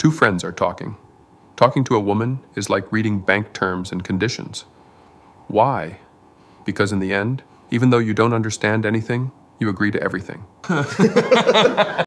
Two friends are talking. Talking to a woman is like reading bank terms and conditions. Why? Because in the end, even though you don't understand anything, you agree to everything.